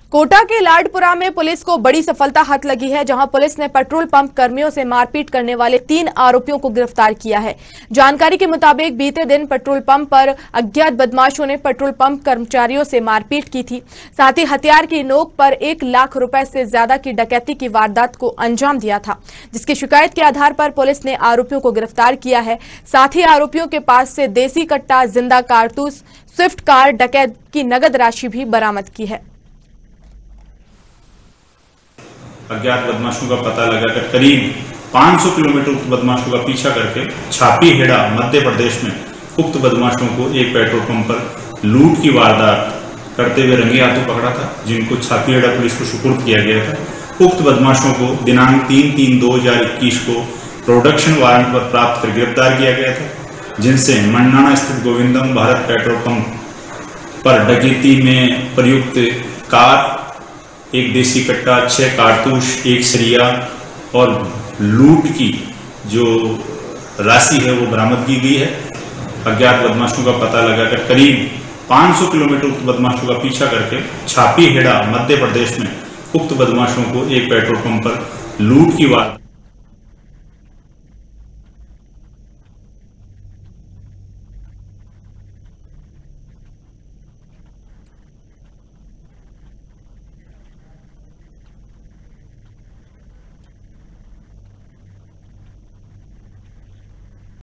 कोटा के लाडपुरा में पुलिस को बड़ी सफलता हाथ लगी है, जहां पुलिस ने पेट्रोल पंप कर्मियों से मारपीट करने वाले 3 आरोपियों को गिरफ्तार किया है। जानकारी के मुताबिक बीते दिन पेट्रोल पंप पर अज्ञात बदमाशों ने पेट्रोल पंप कर्मचारियों से मारपीट की थी। साथ ही हथियार की नोक पर 1 लाख रुपए से ज्यादा की डकैती की वारदात को अंजाम दिया था, जिसकी शिकायत के आधार पर पुलिस ने आरोपियों को गिरफ्तार किया है। साथ ही आरोपियों के पास से देसी कट्टा, जिंदा कारतूस, स्विफ्ट कार, डकैत की नगद राशि भी बरामद की है। अज्ञात बदमाशों का पता लगाकर करीब 500 किलोमीटर उक्त बदमाशों का पीछा करके छापी हेड़ा मध्य प्रदेश में उक्त बदमाशों को एक पेट्रोल पंप पर लूट की वारदात करते हुए रंगे हाथों पकड़ा था, जिनको छापी हेड़ा पुलिस को सुपुर्द किया गया था। उक्त बदमाशों को दिनांक 3/3/2021 को प्रोडक्शन वारंट पर प्राप्त कर गिरफ्तार किया गया था, जिनसे मंडाना स्थित गोविंदम भारत पेट्रोल पंप पर डकैती में प्रयुक्त कार, 1 देसी कट्टा, 6 कारतूस, 1 सरिया और लूट की जो राशि है वो बरामद की गई है। अज्ञात बदमाशों का पता लगाकर करीब 500 किलोमीटर उक्त बदमाशों का पीछा करके छापी हेड़ा मध्य प्रदेश में उक्त बदमाशों को एक पेट्रोल पंप पर लूट की वारदात